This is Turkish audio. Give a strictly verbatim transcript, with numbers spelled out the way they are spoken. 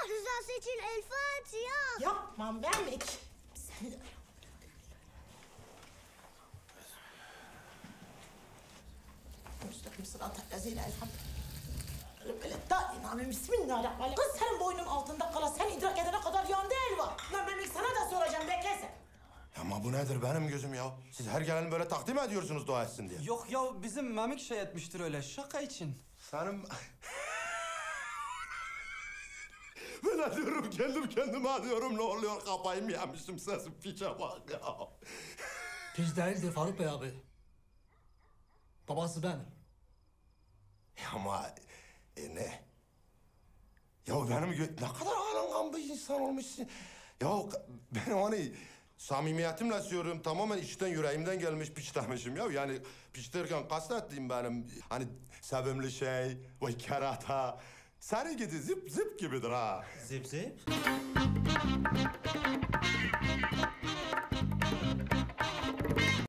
rızası için El Fatiha. Yapma Mehmet. Sen de... Müstakim sırat-ı Böyle daima bismillahirrahmanirrahim. Kız senin boynun altında kala sen idrak edene kadar yandı elva. Lan Mehmet sana da soracağım bekle sen. Ama bu nedir benim gözüm ya? Siz her gelen böyle takdim ediyorsunuz dua etsin diye. Yok ya bizim Memik şey etmiştir öyle şaka için. Senin... Ben ne diyorum kendim kendime diyorum ne oluyor kafayı mı yemişim sesim piçe bak ya. Piç değildir Faruk Bey abi. Babası benim. Ama e, ne? Ya benim gö- ne kadar alıngan bir insan olmuşsun. Ya ben onu samimiyetimle söylüyorum tamamen içten yüreğimden gelmiş piç demişim ya. Yani piç derken kastettiğim benim hani sevimli şey, o kerata. Senin gidi zip zip gibidir ha. Zip zip?